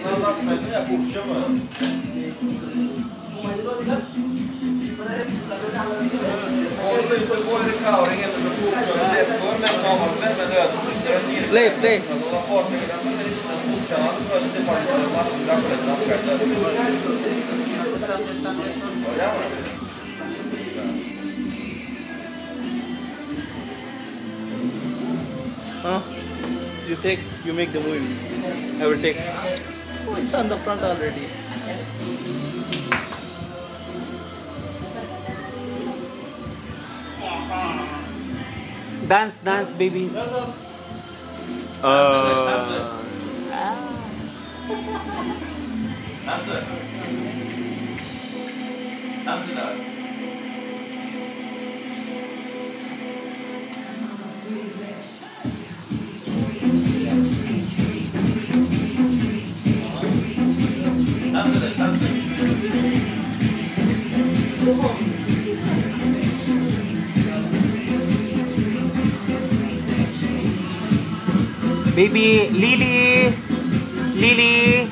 Play, play. Huh? You take, you make the movie. I will take. Oh, it's on the front already. Dance, dance, baby. Baby, Lily, Lily.